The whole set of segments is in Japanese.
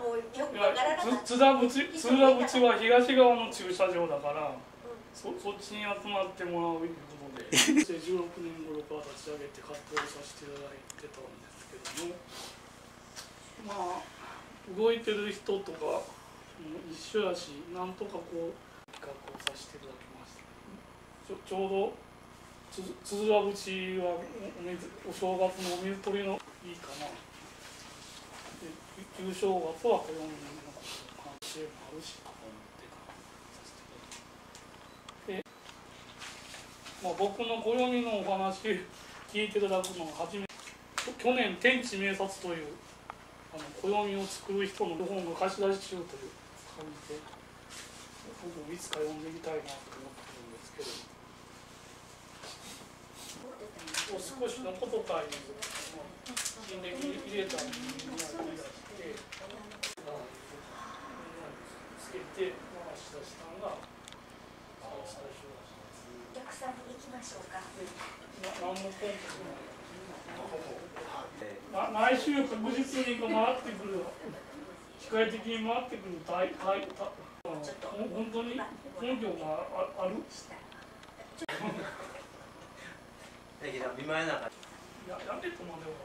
もうよくわからなかった。 津田淵は東側の駐車場だから、そっちに集まってもらうということで16年頃から立ち上げて活動させていただいてたんですけども、まあ動いてる人とか一緒やし、なんとかこう企画をさせていただきました。ちょうど津田淵はお正月のお水取りのいいかな。旧正月は暦の関係もあるしと思ってさせていただいて、まあ、僕の暦のお話聞いていただくのが初めて、去年天地明察という暦を作る人の本が貸し出し中という感じで、僕もいつか読んでみたいなと思ってるんですけど。少しのことかいう新暦入れたりになりだして、つけて回し出したのが最初だし。 お客さんに行きましょうか。 何も根拠もない。毎週確実に回ってくる、機械的に回ってくる本当に根拠がある。 見舞いなかった。 やめとまでは。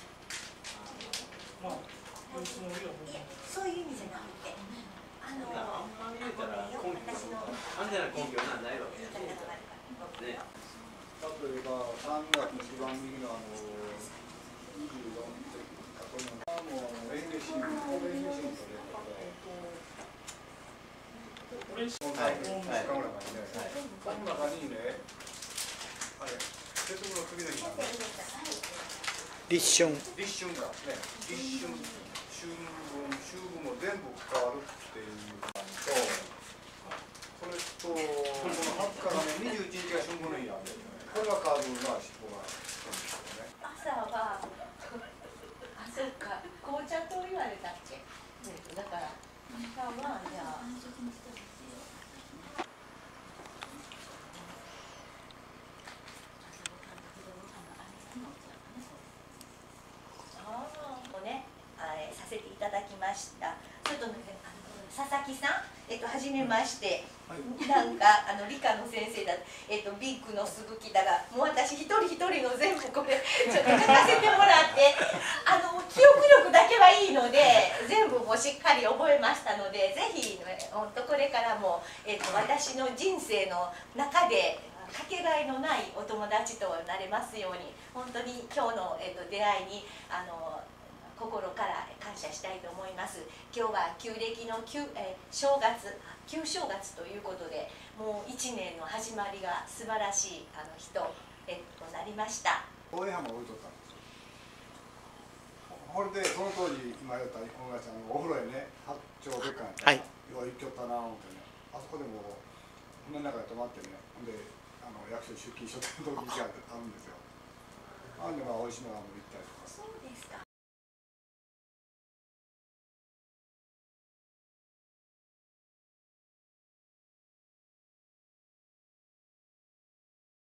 まあ、つもりは僕は。 そういう意味じゃなくて、 あんま見えたら根拠、安全な根拠はないわけやね。例えば3月の一番右の24の時か、これも演芸新聞、演芸新聞と嬉しい。 この中にね、あれ、節分の次の日なんだ。 立春がね、立春、秋分も全部変わるっていう感じと、それと、この20日がね、21日が春分の日なんですよね。これが変わるのは尻尾があるんですよね。 朝は、そうか、紅茶と言われたっけ。だから、朝はじゃあ。させていただきました。ちょっと佐々木さん、はじめまして。なんか理科の先生だ。ビッグの鈴木だが、もう私一人一人の全部これちょっと書かせてもらって、記憶力だけはいいので全部もしっかり覚えましたので、ぜひ本当これからも私の人生の中でかけがえのないお友達となれますように、本当に今日の出会いに心から感謝したいと思います。今日は旧暦の旧正月ということで、もう1年の始まりが素晴らしい日となりました。 大江浜置いとったんですよ。これでその当時今言った小川ちゃんのお風呂へね、八丁別館やったら、よう行きよったなぁ思ってね、あそこでも船の中で泊まってね、ほんで役所出勤しとった時があるんですよ。あんで美味しいのがもう行ったり。